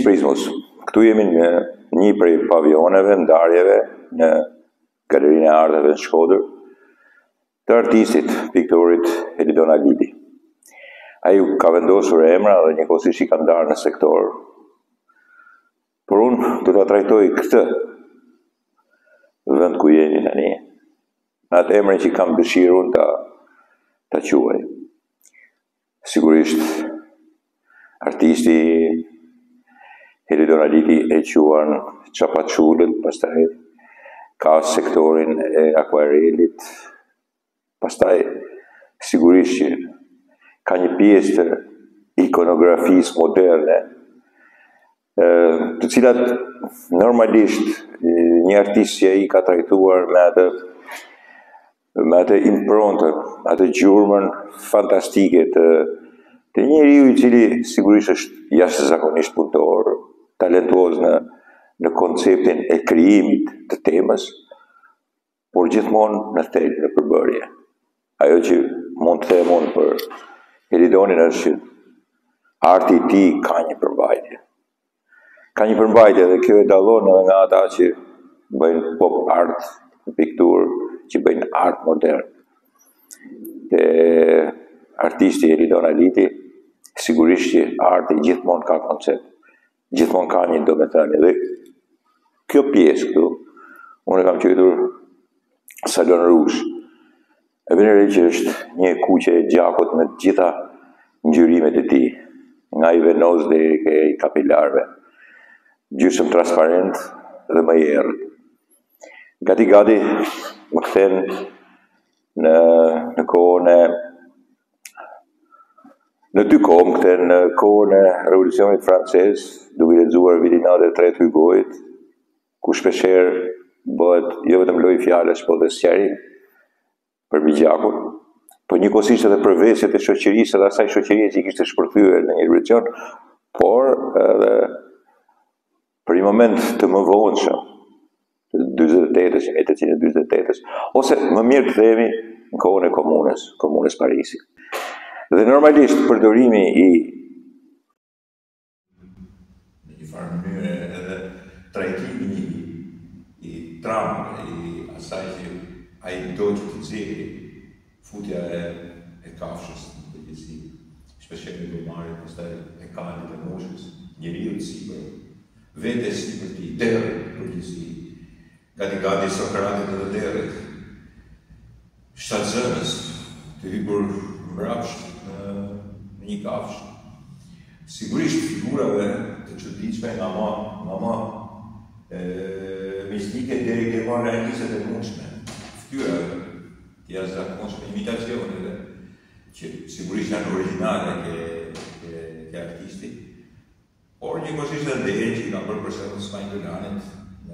Prismus. Këtu jemi në një prej pavioneve, ndarjeve, në Galerinë e Arteve në Shkodër, të artistit, piktorit Elidon Alidi. Ai ka vendosur emra dhe njëkohësisht i ka ndarë në sektor. Por unë do ta trajtoj këtë vend ku jeni tani, atë emrin që kam dëshirë unë ta quaj. Sigurisht, artisti Elidon Alidi e quan Çapaçulët, pastaj ka sektorin e akvarelit, pastaj sigurisht që ka një pjesë të ikonografisë moderne, të cilat normalisht një artist që ai ka trajtuar me atë improntë, atë gjurmën fantastike të njeriu i cili sigurisht është jashtëzakonisht punëtor, talentuoz në konceptin e krijimit të temës, por gjithmonë në thelb, në përbërje. Ajo që mund të them unë për Elidonin është që arti i tij ka një përmbajtje. Ka një përmbajtje dhe kjo e dallon edhe nga ata që bëjnë pop art, pikturë, që bëjnë art modern. Te artisti Elidon Alidi, sigurisht që arti gjithmonë ka koncept, gjithmonë ka një domethënie. Dhe kjo pjesë këtu, unë e kam quajtur Salon Rouge. E vjen re që është një kuqe e gjakut me të gjitha ngjyrimet e tij, nga i venoz deri ke i kapilarëve, gjysmë transparent dhe më i errët. Gati më kthen në kohën në dy kohë më kthen në kohën e Revolucionit Francez, duke lexuar vitin 93 të Hugojit, ku shpeshherë bëhet jo vetëm lojë fjalësh, por dhe sqarim për mbi gjakun, por njëkohësisht edhe për vesjet e shoqërisë dhe asaj shoqërie që i kishte shpërthyer në një revolucion, por edhe për një moment të mëvonshëm, të 48-ës, 1848-ës, ose më mirë të themi në kohën e komunës Parisit. Dhe normalisht përdorimi i në një farë mënyrë edhe trajtimi i traumave, i asaj që ai do që të nxjerrë, futja e kafshës në përgjithësi, shpeshherë në gomarin, pastaj e kalit e moshës, njeriu sipër, vetes sipër tij, derë në përgjithësi, gati Sokratit edhe derët, shtatzënës, të hyrë mbrapsht në një kafshë. Sigurisht figurave të çuditshme nga më mistike deri ke marrë realizat e mundshme. Ftyrave të jashtëzakonshme, imitacioneve, që sigurisht janë origjinale ke artisti, por njëkohësisht edhe ndjenjë që i ka bërë për shembull Spajndolanit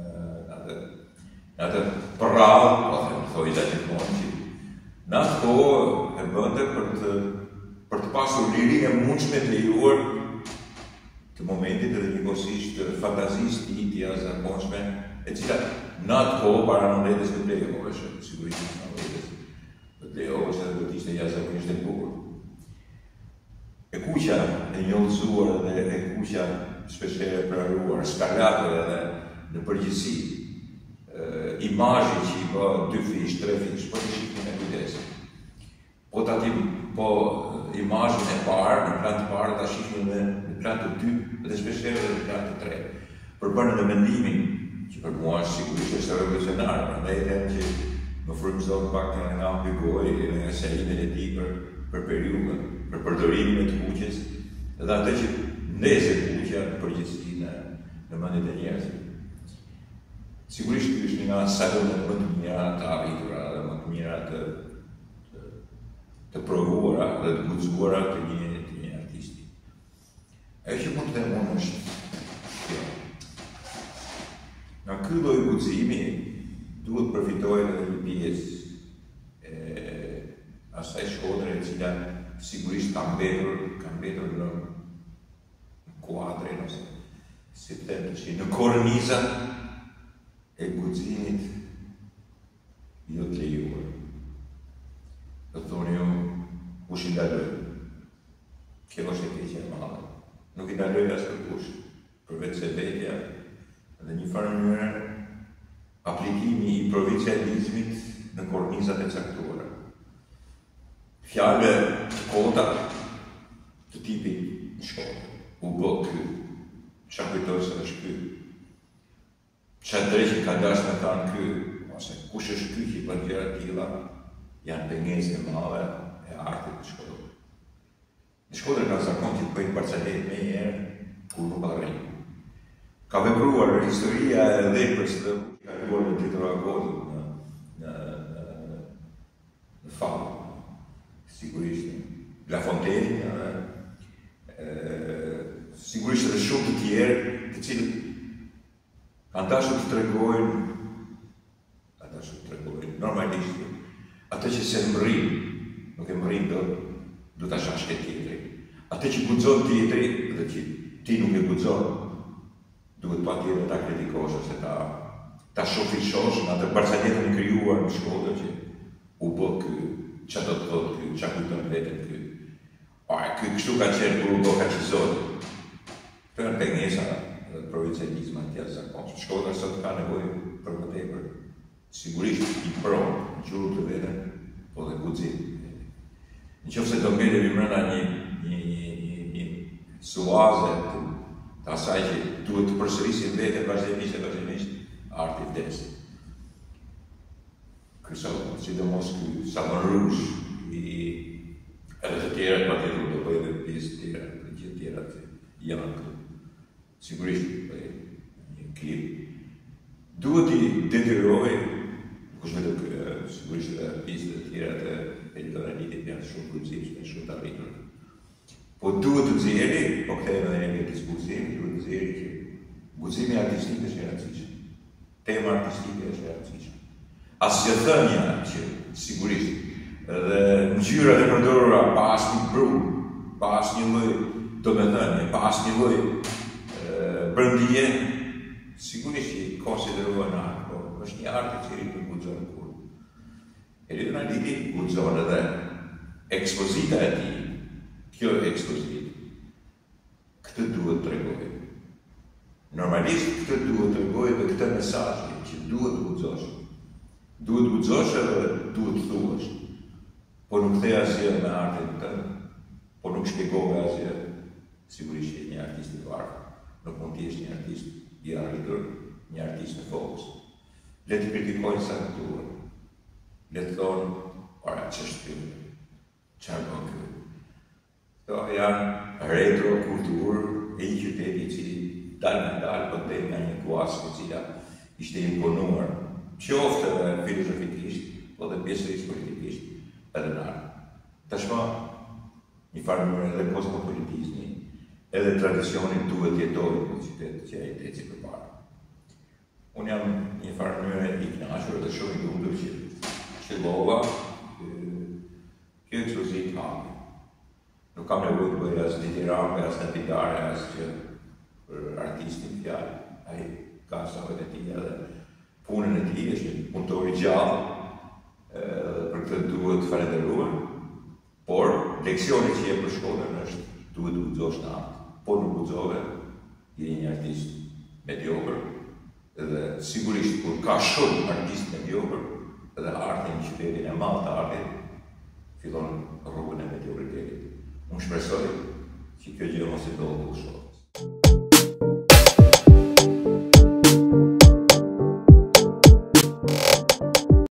në atë prrallë, po them thojë gjithmonë që në atë kohë e bënte për të pasur lirinë e mundshme të lejuar të momentit edhe njëkohësisht të fantazisë të jashtëzakonshme, e cila në atë kohë para nënvetës të Blejehovës, sigurisht nënvetës të Blejehovës edhe do të ishte jashtëzakonisht e bukur. E kuqja e njollëzuar dhe e kuqja shpeshherë e pranuar, skarlatër edhe në përgjithësi, imazhi që i bë 2 fish, 3 fish, po të shihni me kujdes. Po imazhin e parë, në plan të parë, ta shihni në plan të dytë dhe shpeshherë edhe në plan të tretë. Për bërë në mendimin që për mua sigurisht është revolucionar, prandaj them që më frymëzon pak nga ambigoj dhe nga serimet e tij për periudhën, për përdorimin e të kuqes, dhe atë që ndese kuqja në përgjithësi në mendjet e njerëzve. Sigurisht ky është një nga salonet më të mira të arritura dhe më të mira të provuara dhe të guxuara të një artisti. Ajo që mund të them unë është kjo. Nga ky lloj guximi duhet përfitojë edhe një pjesë asaj Shkodre e cila sigurisht ka mbetur në kuadrin ose si të them në kornizat e guximit jo të lejuar. Do thoni ju, kush i ndaloj? Kjo është e keqja e madhe. Nuk i ndaloj as kërkush. për vetë se vetja dhe një farë mënyrë aplikimi I provincializmit në kornizat e caktuara. Fjallë të kota të tipit në shkollë, u bë ky, qa kujtojë se është ky, qa drejqin ka dash me thanë ky, ose kush është ky që I bën gjëra tilla, janë pengesë e madhe e artit në shkollë. Në shkollë ka zakon që të bëjnë parcelet me njerë, kur nuk arrin. Ka vepruar historia e veprës dhe ka luar në Tito Ragodit në fallë, sigurisht. La Fontaine, sigurisht edhe shumë të tjerë, të cilët kanë dashur të tregojnë, normalisht, atë që se mbrin, nuk e mbrin do ta shash ke tjetri. Atë që guxon tjetri dhe që ti nuk e guxon, duhet patjetër ta kritikosh ose ta shofishosh në atë parceletën e krijuar në shkollë që u bë ky, ç'a do të thotë ky, ç'a kujton veten ky. Ky kështu ka qenë kur u bë kaqëzor. Këto janë pengesa dhe provincializma të jashtëzakonshëm. Shkolla sot ka nevojë për më tepër. Sigurisht I pronë në gjurë të veten, po dhe guxim. Nëse do mbetemi brenda një suaze të asaj që duhet të përsërisim veten vazhdimisht, arti vdes. Sidomos ky Salman Rushdie, edhe të tjerët patjetër do bëjë edhe pjesë të tjera, të gjithë tjerat janë këtu. Sigurisht një klip. Duhet I detyrojë, nuk është vetëm sigurisht edhe pjesë të tjera të editorialitit janë shumë guximshme, shumë të arritur. Po duhet të nxjerrë, po kthehemi edhe në diskutim, duhet të nxjerrë që guximi artistik është I rëndësishëm. Tema artistike është E rëndësishme. Asgjë thënia që sigurisht dhe ngjyrat e përdorura pa asnjë brum, pa asnjë lloj domethënie, pa asnjë lloj brëndije, sigurisht I konsiderohen art, po është një art I cili nuk guxon kur. Editorialiti guxon edhe ekspozita e tij. Kjo ekspozitë. Këtë duhet të tregojë. Normalisht këtë duhet të tregojë dhe këtë mesazh që duhet të guxosh. Duhet të guxosh edhe duhet të thuash. Po nuk the asgjë me artin tënd, po nuk shpjegove asgjë. Sigurisht je një artist I varfër. Nuk mund të jesh një artist I arritur, një artist në fokus. Le të kritikojnë sa të duhet. Le të thonë, ora, ç'është ky? Çfarë bën ky? Këto janë retrokulturë e një qyteti I cili dal po del nga një kuasë e cila ishte imponuar, qoftë edhe filozofikisht, po dhe pjesërisht politikisht edhe në art. Tashmë, një farë mënyrë edhe kosmopolitizmi, edhe tradicionin duhet jetojnë në qytet që ai eci përpara. Unë jam një farë mënyrë I kënaqur dhe shumë I lumtur që qëllova kjo ekspozitë hapi. Nuk kam nevojë të bëj as ditirame, as natitare, as që për artistin fjalë. Ai ka savet e tij edhe punën e tij, është një punëtor I gjallë, për këtë duhet falendëruar, por leksioni që jep për shkollën është duhet të guxosh në art. Po nuk guxove, je një artist mediokër, dhe sigurisht kur ka shumë artist mediokër, edhe arti në qytetin e madh të artit, fillon rrugën e mediokritetit. Unë shpresoj që kjo gjë mos I ndodhë kur shoh.